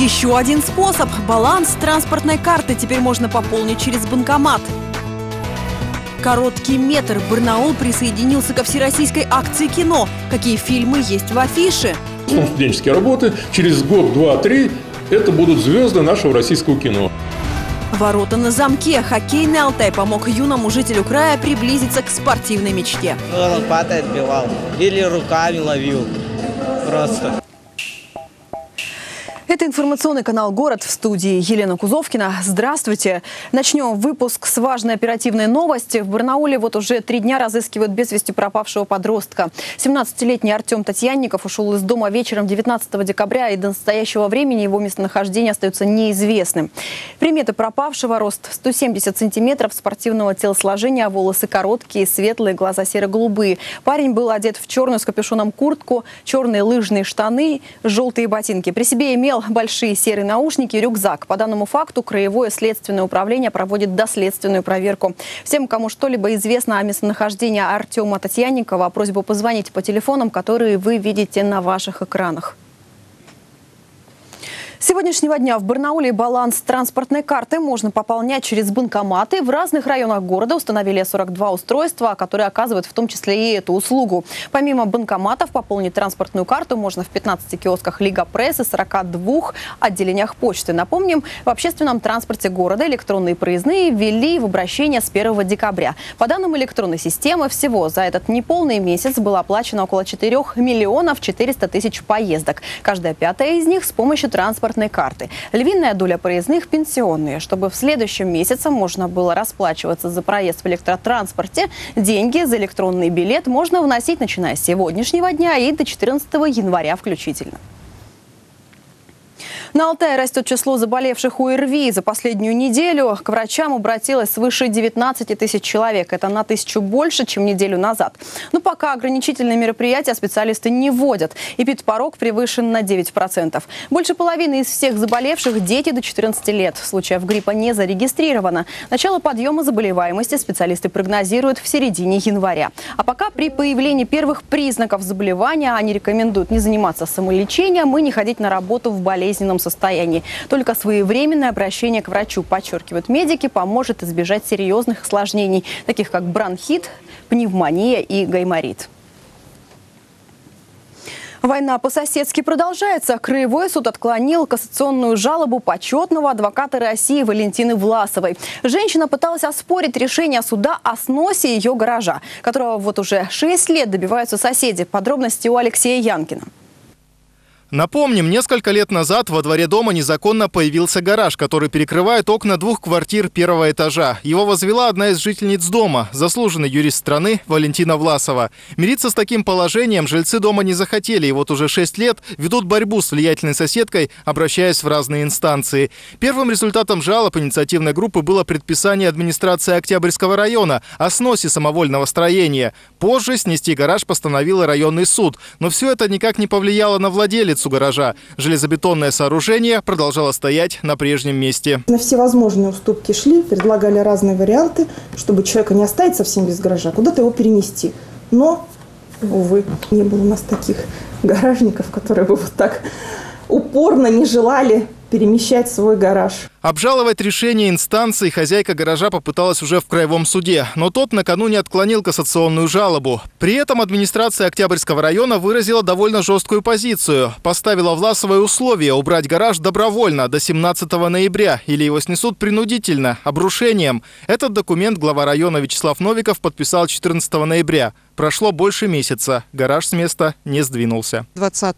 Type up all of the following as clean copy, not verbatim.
Еще один способ – баланс транспортной карты теперь можно пополнить через банкомат. Короткий метр. Барнаул присоединился ко всероссийской акции кино. Какие фильмы есть в афише? Студенческие работы. Через год, два, три это будут звезды нашего российского кино. Ворота на замке. Хоккейный Алтай помог юному жителю края приблизиться к спортивной мечте. Лопатой отбивал или руками ловил просто. Это информационный канал «Город», в студии Елена Кузовкина. Здравствуйте. Начнем выпуск с важной оперативной новости. В Барнауле вот уже 3 дня разыскивают без вести пропавшего подростка. 17-летний Артем Татьянников ушел из дома вечером 19 декабря, и до настоящего времени его местонахождение остается неизвестным. Приметы пропавшего: рост 170 сантиметров, спортивного телосложения, волосы короткие, светлые, глаза серо-голубые. Парень был одет в черную с капюшоном куртку, черные лыжные штаны, желтые ботинки. При себе имел большие серые наушники и рюкзак. По данному факту Краевое следственное управление проводит доследственную проверку. Всем, кому что-либо известно о местонахождении Артема Татьянникова, просьбу позвонить по телефонам, которые вы видите на ваших экранах. С сегодняшнего дня в Барнауле баланс транспортной карты можно пополнять через банкоматы. В разных районах города установили 42 устройства, которые оказывают в том числе и эту услугу. Помимо банкоматов, пополнить транспортную карту можно в 15 киосках Лига Пресс и 42 отделениях почты. Напомним, в общественном транспорте города электронные проездные ввели в обращение с 1 декабря. По данным электронной системы, всего за этот неполный месяц было оплачено около 4 миллионов 400 тысяч поездок. Каждая пятая из них с помощью транспортной карты. Львиная доля проездных – пенсионные. Чтобы в следующем месяце можно было расплачиваться за проезд в электротранспорте, деньги за электронный билет можно вносить, начиная с сегодняшнего дня и до 14 января включительно. На Алтае растет число заболевших ОРВИ. За последнюю неделю к врачам обратилось свыше 19 тысяч человек. Это на 1000 больше, чем неделю назад. Но пока ограничительные мероприятия специалисты не вводят. Эпидпорог превышен на 9%. Больше половины из всех заболевших – дети до 14 лет. Случаев гриппа не зарегистрировано. Начало подъема заболеваемости специалисты прогнозируют в середине января. А пока при появлении первых признаков заболевания они рекомендуют не заниматься самолечением и не ходить на работу в болезненном состоянии. Только своевременное обращение к врачу, подчеркивают медики, поможет избежать серьезных осложнений, таких как бронхит, пневмония и гайморит. Война по-соседски продолжается. Краевой суд отклонил кассационную жалобу почетного адвоката России Валентины Власовой. Женщина пыталась оспорить решение суда о сносе ее гаража, которого вот уже 6 лет добиваются соседи. Подробности у Алексея Янкина. Напомним, несколько лет назад во дворе дома незаконно появился гараж, который перекрывает окна 2 квартир 1-го этажа. Его возвела одна из жительниц дома, заслуженный юрист страны Валентина Власова. Мириться с таким положением жильцы дома не захотели, и вот уже 6 лет ведут борьбу с влиятельной соседкой, обращаясь в разные инстанции. Первым результатом жалоб инициативной группы было предписание администрации Октябрьского района о сносе самовольного строения. Позже снести гараж постановил районный суд. Но все это никак не повлияло на владелицу гаража. Железобетонное сооружение продолжало стоять на прежнем месте. На всевозможные уступки шли, предлагали разные варианты, чтобы человека не оставить совсем без гаража, куда-то его перенести. Но, увы, не было у нас таких гаражников, которые бы вот так упорно не желали перемещать свой гараж. Обжаловать решение инстанции хозяйка гаража попыталась уже в краевом суде, но тот накануне отклонил кассационную жалобу. При этом администрация Октябрьского района выразила довольно жесткую позицию. Поставила Власовой условие убрать гараж добровольно до 17 ноября или его снесут принудительно, обрушением. Этот документ глава района Вячеслав Новиков подписал 14 ноября. Прошло больше месяца. Гараж с места не сдвинулся. 20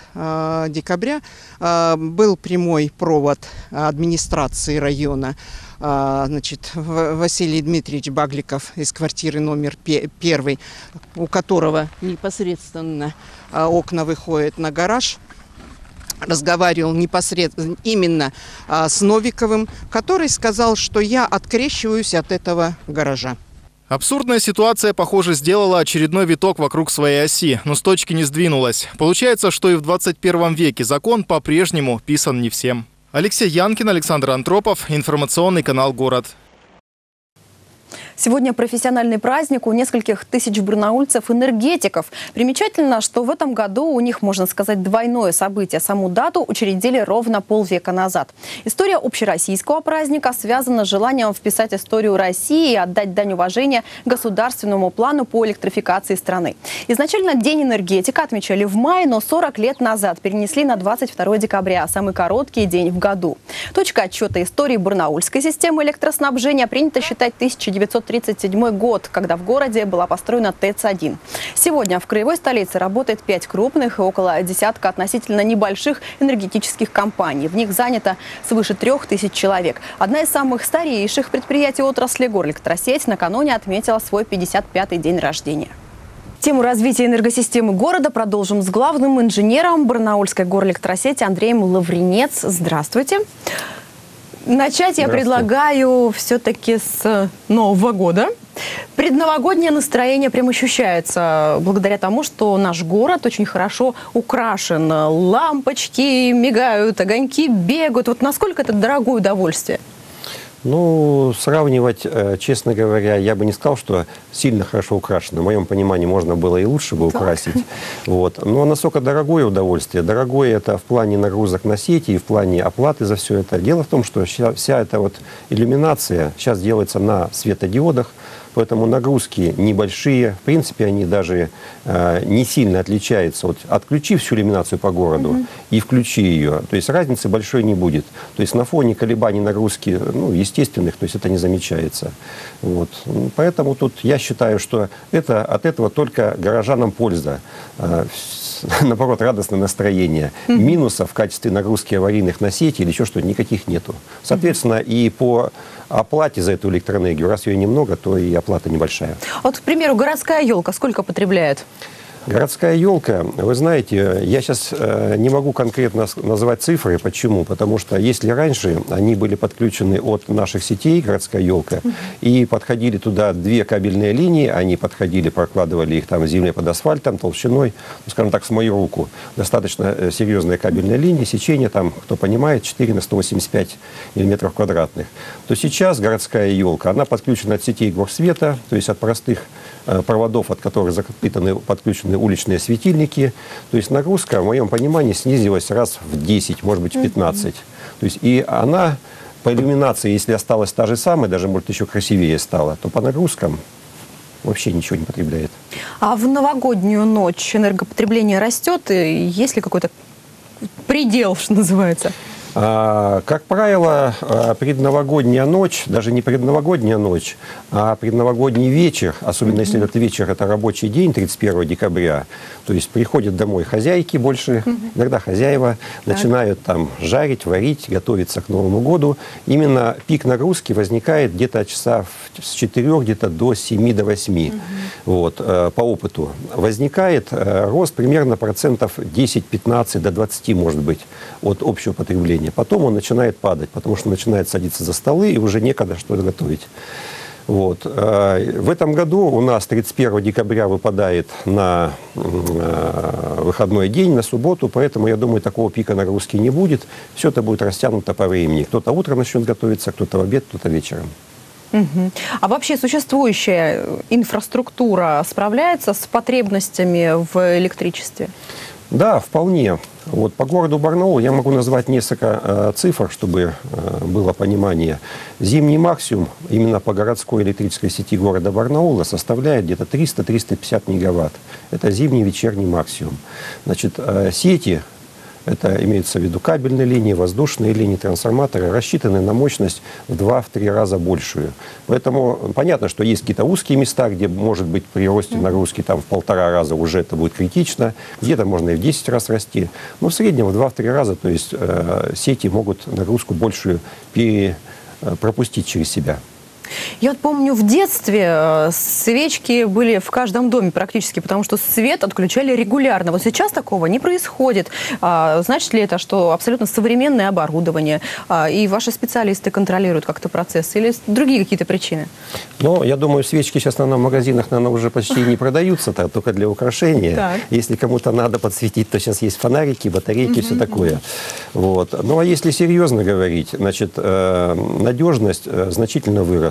декабря был прямой провод администрации района. Значит, Василий Дмитриевич Багликов из квартиры номер 1, у которого непосредственно окна выходят на гараж, разговаривал непосредственно именно с Новиковым, который сказал, что я открещиваюсь от этого гаража. Абсурдная ситуация, похоже, сделала очередной виток вокруг своей оси, но с точки не сдвинулась. Получается, что и в 21 веке закон по-прежнему писан не всем. Алексей Янкин, Александр Антропов, информационный канал «Город». Сегодня профессиональный праздник у нескольких тысяч барнаульцев-энергетиков. Примечательно, что в этом году у них, можно сказать, двойное событие. Саму дату учредили ровно полвека назад. История общероссийского праздника связана с желанием вписать историю России и отдать дань уважения государственному плану по электрификации страны. Изначально День энергетика отмечали в мае, но 40 лет назад перенесли на 22 декабря, самый короткий день в году. Точка отсчета истории барнаульской системы электроснабжения принято считать 1937 год, когда в городе была построена ТЭЦ-1. Сегодня в краевой столице работает 5 крупных и около десятка относительно небольших энергетических компаний. В них занято свыше 3000 человек. Одна из самых старейших предприятий отрасли Горэлектросеть накануне отметила свой 55-й день рождения. Тему развития энергосистемы города продолжим с главным инженером Барнаульской Горэлектросети Андреем Лавринец. Здравствуйте. Начать я предлагаю все-таки с Нового года. Предновогоднее настроение прям ощущается благодаря тому, что наш город очень хорошо украшен. Лампочки мигают, огоньки бегают. Вот насколько это дорогое удовольствие? Ну, сравнивать, честно говоря, я бы не сказал, что сильно хорошо украшено. В моем понимании можно было и лучше бы украсить. Вот. Но насколько дорогое удовольствие? Дорогое это в плане нагрузок на сети и в плане оплаты за все это. Дело в том, что вся эта вот иллюминация сейчас делается на светодиодах, поэтому нагрузки небольшие. В принципе, они даже не сильно отличаются. Вот отключи всю иллюминацию по городу и включи ее. То есть разницы большой не будет. То есть на фоне колебаний нагрузки, ну, естественных, то есть это не замечается. Вот. Поэтому тут я считаю, что от этого только горожанам польза. Наоборот, радостное настроение. Минусов в качестве нагрузки аварийных на сети или еще что-то никаких нету. Соответственно, и по оплате за эту электроэнергию, раз ее немного, то и оплата небольшая. Вот, к примеру, городская елка сколько потребляет? Городская елка, вы знаете, я сейчас не могу конкретно назвать цифры. Почему? Потому что если раньше они были подключены от наших сетей, городская елка, и подходили туда 2 кабельные линии, они подходили, прокладывали их там в земле под асфальтом, толщиной, ну, скажем так, с мою руку. Достаточно серьезные кабельные линии, сечение там, кто понимает, 4 на 185 миллиметров квадратных. То сейчас городская елка, она подключена от сетей горсвета, то есть от простых проводов, от которых подключены уличные светильники. То есть нагрузка, в моем понимании, снизилась раз в 10, может быть, в 15. То есть и она по иллюминации, если осталась та же самая, даже, может, еще красивее стала, то по нагрузкам вообще ничего не потребляет. А в новогоднюю ночь энергопотребление растет? Есть ли какой-то предел, что называется? Как правило, предновогодняя ночь, даже не предновогодняя ночь, а предновогодний вечер, особенно если этот вечер – это рабочий день, 31 декабря, то есть приходят домой хозяйки больше, иногда хозяева начинают там жарить, варить, готовиться к Новому году. Именно пик нагрузки возникает где-то часа с 4 где-то до 7, до 8. Вот, по опыту. Возникает рост примерно процентов 10-15 до 20, может быть, от общего потребления. Потом он начинает падать, потому что начинает садиться за столы, и уже некогда что-то готовить. Вот. В этом году у нас 31 декабря выпадает на выходной день, на субботу, поэтому, я думаю, такого пика нагрузки не будет. Все это будет растянуто по времени. Кто-то утром начнет готовиться, кто-то в обед, кто-то вечером. А вообще существующая инфраструктура справляется с потребностями в электричестве? Да, вполне. Вот по городу Барнаул я могу назвать несколько цифр, чтобы было понимание. Зимний максимум именно по городской электрической сети города Барнаула составляет где-то 300-350 мегаватт. Это зимний вечерний максимум. Значит, сети, это имеется в виду кабельные линии, воздушные линии, трансформаторы, рассчитаны на мощность в 2-3 раза большую. Поэтому понятно, что есть какие-то узкие места, где может быть при росте нагрузки там, в 1,5 раза уже это будет критично. Где-то можно и в 10 раз расти. Но в среднем в 2-3 раза, то есть сети могут нагрузку большую пропустить через себя. Я вот помню, в детстве свечки были в каждом доме практически, потому что свет отключали регулярно. Вот сейчас такого не происходит. Значит ли это, что абсолютно современное оборудование, и ваши специалисты контролируют как-то процесс, или другие какие-то причины? Ну, я думаю, свечки сейчас, наверное, в магазинах, наверное, уже почти не продаются, только для украшения. Так. Если кому-то надо подсветить, то сейчас есть фонарики, батарейки, все такое. Вот. Ну, а если серьезно говорить, значит, надежность значительно выросла.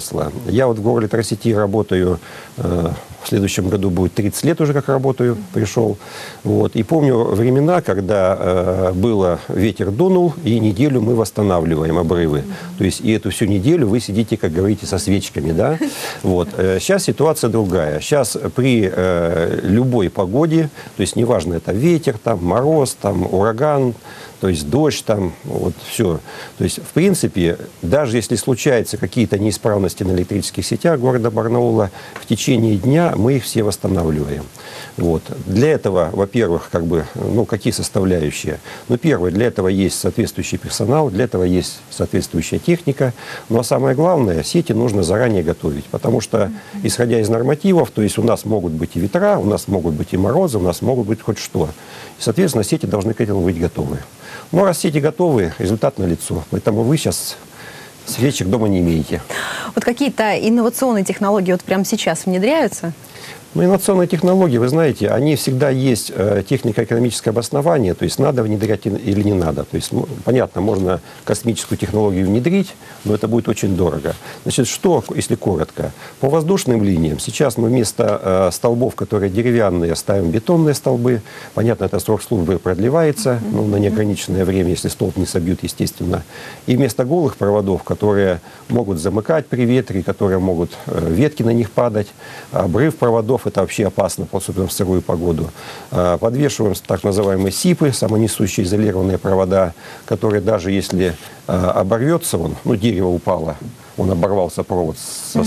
выросла. Я вот в Горэлектросети работаю, в следующем году будет 30 лет уже как работаю, пришел. Вот. И помню времена, когда было, ветер дунул, и неделю мы восстанавливаем обрывы. То есть и эту всю неделю вы сидите, как говорите, со свечками. Да? Вот. Сейчас ситуация другая. Сейчас при любой погоде, то есть неважно, это ветер, там, мороз, там, ураган, то есть дождь, там, вот все. То есть, в принципе, даже если случаются какие-то неисправности на электрических сетях города Барнаула, в течение дня мы их все восстанавливаем. Вот. Для этого, во-первых, какие составляющие? Ну, первое, для этого есть соответствующий персонал, для этого есть соответствующая техника. Ну, а самое главное, сети нужно заранее готовить, потому что, исходя из нормативов, то есть у нас могут быть и ветра, у нас могут быть и морозы, у нас могут быть хоть что. И, соответственно, сети должны к этому быть готовы. Ну, раз сети готовы, результат налицо. Поэтому вы сейчас свечек дома не имеете. Вот какие-то инновационные технологии вот прямо сейчас внедряются? Ну, инновационные технологии, вы знаете, они всегда есть технико-экономическое обоснование, то есть надо внедрять или не надо. То есть, понятно, можно космическую технологию внедрить, но это будет очень дорого. Значит, что, если коротко? По воздушным линиям сейчас мы вместо столбов, которые деревянные, ставим бетонные столбы. Понятно, это срок службы продлевается на неограниченное время, если столб не собьют, естественно. И вместо голых проводов, которые могут замыкать при ветре, которые могут ветки на них падать, обрыв проводов, это вообще опасно, особенно в сырую погоду. Подвешиваем так называемые СИПы, самонесущие изолированные провода, которые даже если оборвется он, дерево упало, он оборвался провод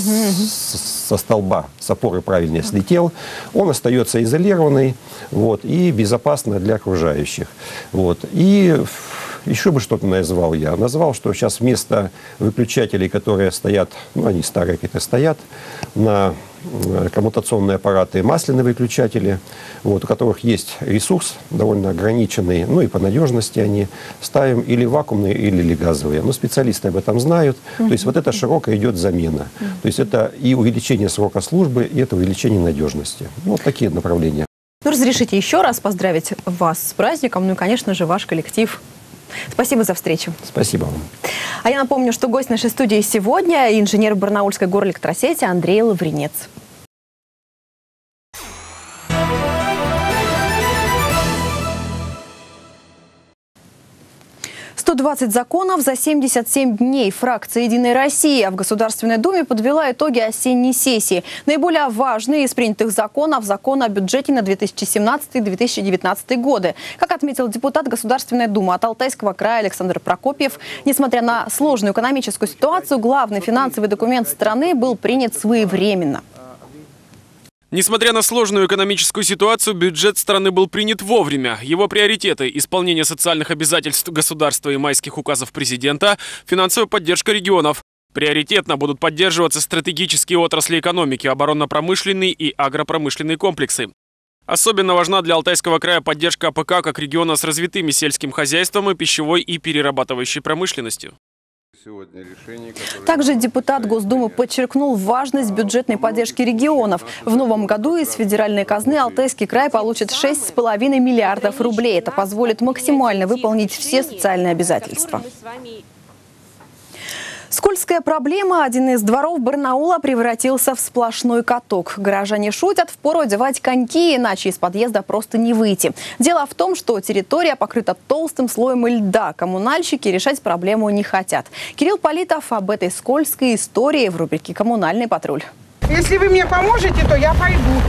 со столба, с опоры правильнее слетел, он остается изолированный, вот, и безопасно для окружающих. Вот. И еще бы что-то назвал я. Назвал, что сейчас вместо выключателей, которые стоят, они старые какие-то стоят, на коммутационные аппараты, масляные выключатели, вот, у которых есть ресурс довольно ограниченный, и по надежности они, ставим или вакуумные, или газовые. Но специалисты об этом знают. То есть вот это широкая идет замена. То есть это и увеличение срока службы, и это увеличение надежности. Вот такие направления. Разрешите еще раз поздравить вас с праздником, и, конечно же, ваш коллектив. Спасибо за встречу. Спасибо вам. А я напомню, что гость нашей студии сегодня – инженер Барнаульской горэлектросети Андрей Лавринец. 120 законов за 77 дней. Фракция «Единая Россия» в Государственной Думе подвела итоги осенней сессии. Наиболее важные из принятых законов – закон о бюджете на 2017-2019 годы. Как отметил депутат Государственной Думы от Алтайского края Александр Прокопьев, несмотря на сложную экономическую ситуацию, главный финансовый документ страны был принят своевременно. Несмотря на сложную экономическую ситуацию, бюджет страны был принят вовремя. Его приоритеты – исполнение социальных обязательств государства и майских указов президента, финансовая поддержка регионов. Приоритетно будут поддерживаться стратегические отрасли экономики, оборонно-промышленные и агропромышленные комплексы. Особенно важна для Алтайского края поддержка АПК как региона с развитыми сельским хозяйством и пищевой и перерабатывающей промышленностью. Также депутат Госдумы подчеркнул важность бюджетной поддержки регионов. В новом году из федеральной казны Алтайский край получит 6,5 миллиардов рублей. Это позволит максимально выполнить все социальные обязательства. Скользкая проблема. Один из дворов Барнаула превратился в сплошной каток. Горожане шутят, впору одевать коньки, иначе из подъезда просто не выйти. Дело в том, что территория покрыта толстым слоем льда. Коммунальщики решать проблему не хотят. Кирилл Политов об этой скользкой истории в рубрике «Коммунальный патруль». Если вы мне поможете, то я пойду.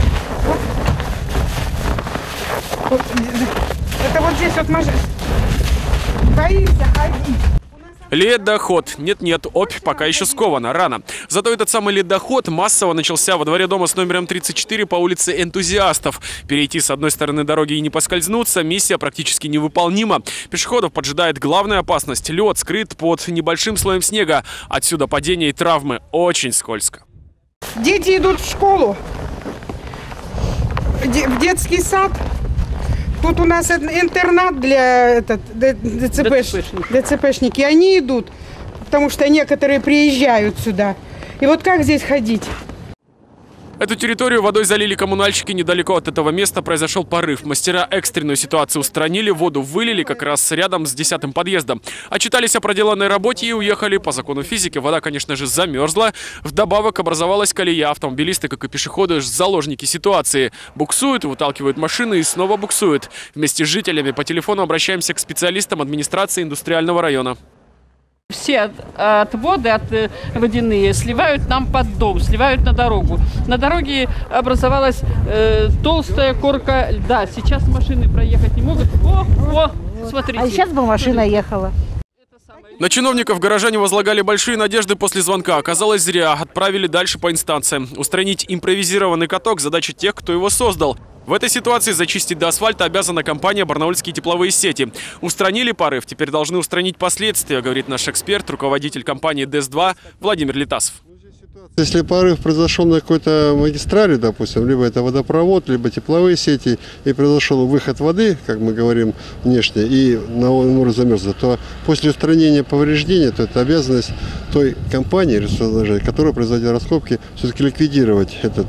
Это вот здесь вот можно... Боится ходить. Ледоход. Нет-нет, опь пока еще скована, рано. Зато этот самый ледоход массово начался во дворе дома с номером 34 по улице Энтузиастов. Перейти с одной стороны дороги и не поскользнуться – миссия практически невыполнима. Пешеходов поджидает главная опасность – лед скрыт под небольшим слоем снега. Отсюда падение и травмы. Очень скользко. Дети идут в школу, в детский сад. Тут у нас интернат для ДЦПшники. Они идут, потому что некоторые приезжают сюда. И вот как здесь ходить? Эту территорию водой залили коммунальщики. Недалеко от этого места произошел порыв. Мастера экстренную ситуацию устранили, воду вылили как раз рядом с 10-м подъездом. Отчитались о проделанной работе и уехали. По закону физики вода, конечно же, замерзла. Вдобавок образовалась колея. Автомобилисты, как и пешеходы, заложники ситуации. Буксуют, выталкивают машины и снова буксуют. Вместе с жителями по телефону обращаемся к специалистам администрации индустриального района. Все отводы водяные сливают нам под дом, сливают на дорогу. На дороге образовалась толстая корка льда. Сейчас машины проехать не могут. О, смотрите. А сейчас бы машина ехала. На чиновников горожане возлагали большие надежды после звонка. Оказалось, зря. Отправили дальше по инстанциям. Устранить импровизированный каток – задача тех, кто его создал. В этой ситуации зачистить до асфальта обязана компания «Барнаульские тепловые сети». Устранили порыв, теперь должны устранить последствия, говорит наш эксперт, руководитель компании ДЭС-2 Владимир Литасов. Если порыв произошел на какой-то магистрали, допустим, либо это водопровод, либо тепловые сети, и произошел выход воды, как мы говорим, внешне, и на море замерзло, то после устранения повреждения, то это обязанность той компании, которая производила раскопки, все-таки ликвидировать этот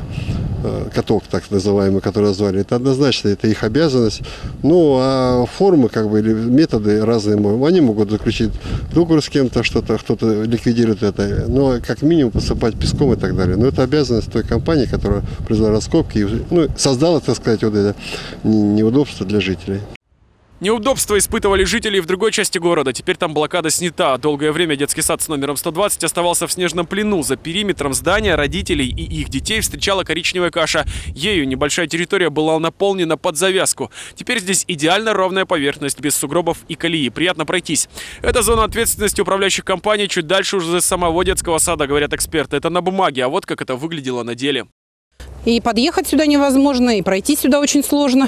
каток, так называемый, который назвали. Это однозначно, это их обязанность. Ну, а формы, или методы разные, они могут заключить договор с кем-то, кто-то ликвидирует это, но как минимум посыпать песком и так далее. Но это обязанность той компании, которая произвела раскопки, создала, так сказать, вот это неудобство для жителей. Неудобства испытывали жители в другой части города. Теперь там блокада снята. Долгое время детский сад с номером 120 оставался в снежном плену. За периметром здания родителей и их детей встречала коричневая каша. Ею небольшая территория была наполнена под завязку. Теперь здесь идеально ровная поверхность, без сугробов и колеи. Приятно пройтись. Это зона ответственности управляющих компаний. Чуть дальше уже самого детского сада, говорят эксперты. Это на бумаге, а вот как это выглядело на деле. И подъехать сюда невозможно, и пройти сюда очень сложно.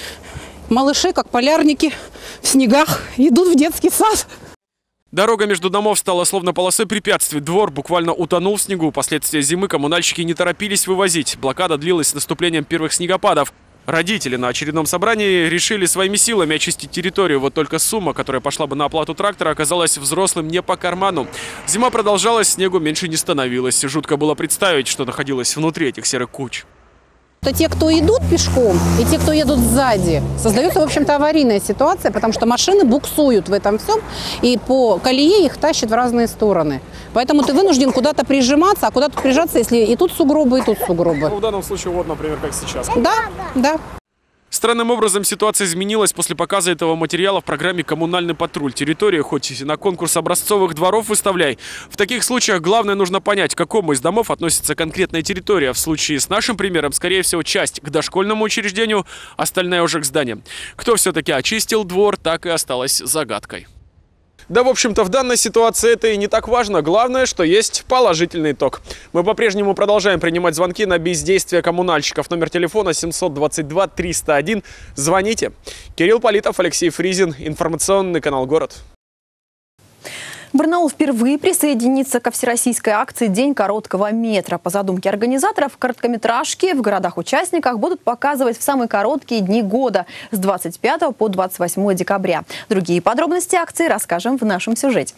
Малыши, как полярники, в снегах идут в детский сад. Дорога между домов стала словно полосой препятствий. Двор буквально утонул в снегу. Последствия зимы коммунальщики не торопились вывозить. Блокада длилась с наступлением первых снегопадов. Родители на очередном собрании решили своими силами очистить территорию. Вот только сумма, которая пошла бы на оплату трактора, оказалась взрослым не по карману. Зима продолжалась, снегу меньше не становилось. Жутко было представить, что находилось внутри этих серых куч. То те, кто идут пешком, и те, кто едут сзади, создается, в общем-то, аварийная ситуация, потому что машины буксуют в этом всем, и по колее их тащат в разные стороны. Поэтому ты вынужден куда-то прижиматься, а куда-то прижаться, если и тут сугробы, и тут сугробы. Ну, в данном случае, вот, например, как сейчас. Да. Странным образом ситуация изменилась после показа этого материала в программе «Коммунальный патруль». Территория хоть и на конкурс образцовых дворов выставляй. В таких случаях главное нужно понять, к какому из домов относится конкретная территория. В случае с нашим примером, скорее всего, часть к дошкольному учреждению, остальная уже к зданиям. Кто все-таки очистил двор, так и осталось загадкой. Да, в общем-то, в данной ситуации это и не так важно. Главное, что есть положительный итог. Мы по-прежнему продолжаем принимать звонки на бездействие коммунальщиков. Номер телефона 722-301. Звоните. Кирилл Политов, Алексей Фризин. Информационный канал «Город». Барнаул впервые присоединится ко всероссийской акции «День короткого метра». По задумке организаторов, короткометражки в городах-участниках будут показывать в самые короткие дни года с 25 по 28 декабря. Другие подробности акции расскажем в нашем сюжете.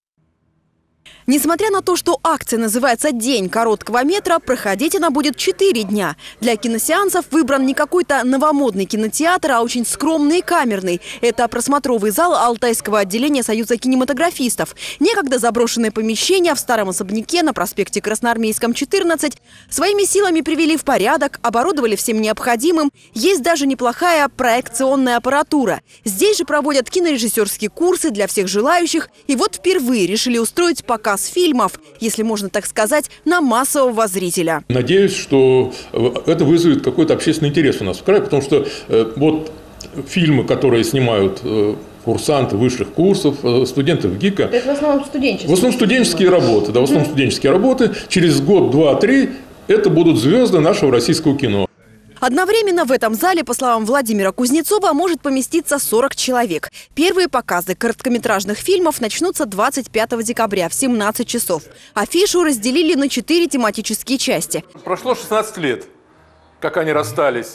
Несмотря на то, что акция называется «День короткого метра», проходить она будет 4 дня. Для киносеансов выбран не какой-то новомодный кинотеатр, а очень скромный и камерный. Это просмотровый зал Алтайского отделения Союза кинематографистов. Некогда заброшенное помещение в старом особняке на проспекте Красноармейском, 14. Своими силами привели в порядок, оборудовали всем необходимым. Есть даже неплохая проекционная аппаратура. Здесь же проводят кинорежиссерские курсы для всех желающих. И вот впервые решили устроить показ фильмов, если можно так сказать, на массового зрителя. Надеюсь, что это вызовет какой-то общественный интерес у нас в крае, потому что вот фильмы, которые снимают курсанты высших курсов, студенты ГИКа. Это в основном студенческие. В основном студенческие работы. Да, в основном студенческие работы. Через год, два, три это будут звезды нашего российского кино. Одновременно в этом зале, по словам Владимира Кузнецова, может поместиться 40 человек. Первые показы короткометражных фильмов начнутся 25 декабря в 17 часов. Афишу разделили на 4 тематические части. Прошло 16 лет, как они расстались.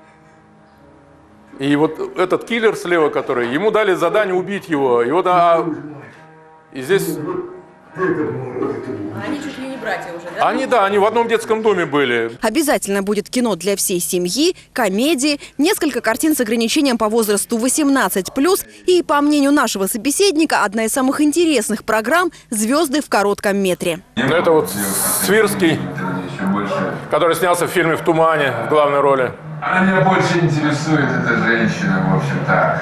И вот этот киллер слева, который, ему дали задание убить его. И вот и здесь Они чуть ли не братья уже, да? Они в одном детском доме были. Обязательно будет кино для всей семьи, комедии, несколько картин с ограничением по возрасту 18+. И, по мнению нашего собеседника, одна из самых интересных программ «Звезды в коротком метре». Это вот Свирский, который снялся в фильме «В тумане» в главной роли. Меня больше интересует эта женщина, в общем-то.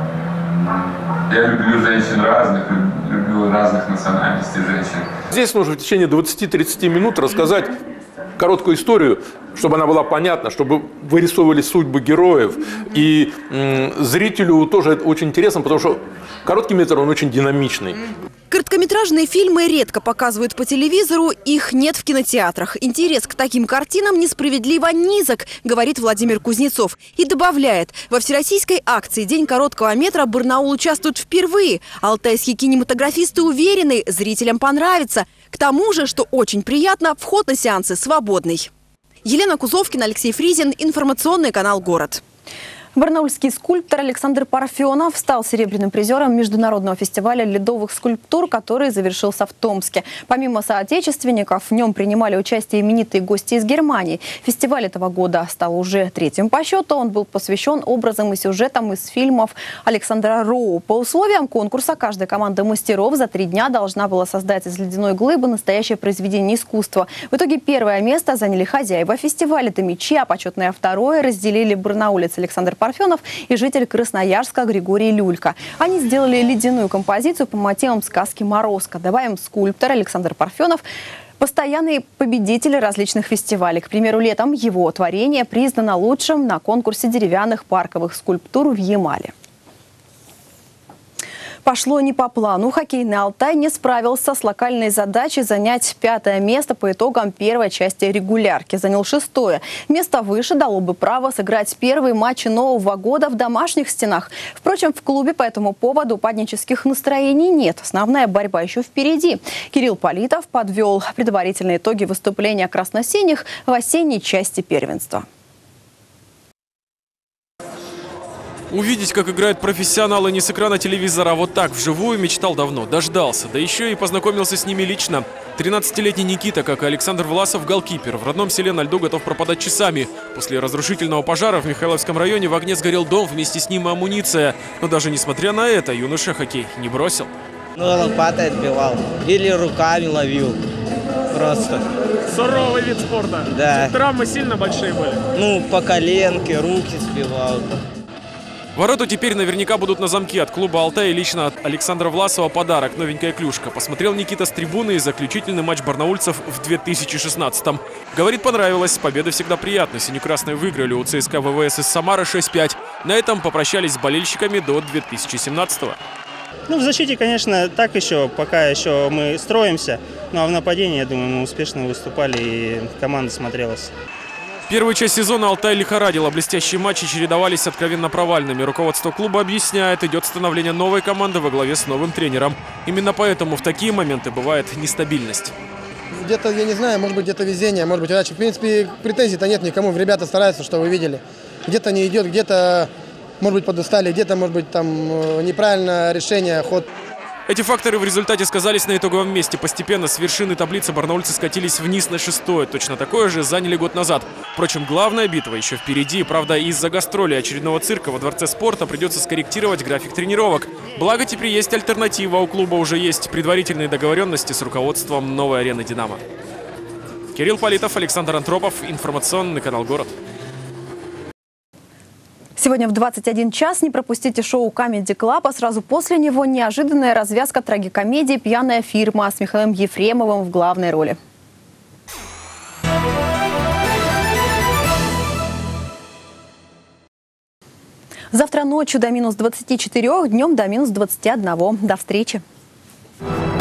Я люблю женщин разных, люблю разных национальностей женщин. Здесь нужно в течение 20-30 минут рассказать короткую историю, чтобы она была понятна, чтобы вырисовывались судьбы героев. И зрителю тоже это очень интересно, потому что короткий метр, он очень динамичный. Короткометражные фильмы редко показывают по телевизору, их нет в кинотеатрах. Интерес к таким картинам несправедливо низок, говорит Владимир Кузнецов. И добавляет, во всероссийской акции «День короткого метра» Барнаул участвует впервые. Алтайские кинематографисты уверены, зрителям понравится. К тому же, что очень приятно, вход на сеансы свободный. Елена Кузовкина, Алексей Фризин, информационный канал «Город». Барнаульский скульптор Александр Парфенов стал серебряным призером международного фестиваля ледовых скульптур, который завершился в Томске. Помимо соотечественников, в нем принимали участие именитые гости из Германии. Фестиваль этого года стал уже третьим по счету. Он был посвящен образам и сюжетам из фильмов Александра Роу. По условиям конкурса каждая команда мастеров за 3 дня должна была создать из ледяной глыбы настоящее произведение искусства. В итоге первое место заняли хозяева фестиваля «Томичи», а почетное второе разделили барнаулец Александр Парфенов и житель Красноярска Григорий Люлька. Они сделали ледяную композицию по мотивам сказки «Морозко». Добавим, скульптор Александр Парфенов – постоянный победитель различных фестивалей. К примеру, летом его творение признано лучшим на конкурсе деревянных парковых скульптур в Ямале. Пошло не по плану. Хоккейный Алтай не справился с локальной задачей занять 5-е место по итогам первой части регулярки. Занял 6-е. Место выше дало бы право сыграть первые матчи нового года в домашних стенах. Впрочем, в клубе по этому поводу упаднических настроений нет. Основная борьба еще впереди. Кирилл Политов подвел предварительные итоги выступления красно-синих в осенней части первенства. Увидеть, как играют профессионалы не с экрана телевизора, а вот так, вживую, мечтал давно. Дождался. Да еще и познакомился с ними лично. 13-летний Никита, как и Александр Власов, голкипер. В родном селе на льду готов пропадать часами. После разрушительного пожара в Михайловском районе в огне сгорел дом, вместе с ним и амуниция. Но даже несмотря на это, юноша хоккей не бросил. Лопатой отбивал. Или руками ловил. Просто. Суровый вид спорта. Да. Травмы сильно большие были? По коленке, руки сбивал. Ворота теперь наверняка будут на замке. От клуба «Алтай» лично от Александра Власова подарок – новенькая клюшка. Посмотрел Никита с трибуны и заключительный матч барнаульцев в 2016-м. Говорит, понравилось. Победа всегда приятна. Сине-красные выиграли у ЦСКА ВВС из Самары 6-5. На этом попрощались с болельщиками до 2017-го. В защите, конечно, так еще, пока еще мы строимся. Ну а в нападении, я думаю, мы успешно выступали и команда смотрелась. Первую часть сезона Алтай лихорадила. Блестящие матчи чередовались откровенно провальными. Руководство клуба объясняет, идет становление новой команды во главе с новым тренером. Именно поэтому в такие моменты бывает нестабильность. Где-то, я не знаю, может быть, где-то везение, может быть, удача. В принципе, претензий-то нет никому. Ребята стараются, что вы видели. Где-то не идет, где-то, может быть, подустали, где-то, может быть, там неправильное решение, ход. Эти факторы в результате сказались на итоговом месте. Постепенно с вершины таблицы барнаульцы скатились вниз на 6-е. Точно такое же заняли год назад. Впрочем, главная битва еще впереди. Правда, из-за гастролей очередного цирка во Дворце спорта придется скорректировать график тренировок. Благо, теперь есть альтернатива. У клуба уже есть предварительные договоренности с руководством новой арены «Динамо». Кирилл Политов, Александр Антропов. Информационный канал «Город». Сегодня в 21 час не пропустите шоу Comedy Club, а сразу после него неожиданная развязка трагикомедии «Пьяная фирма» с Михаилом Ефремовым в главной роли. Завтра ночью до -24, днем до -21. До встречи.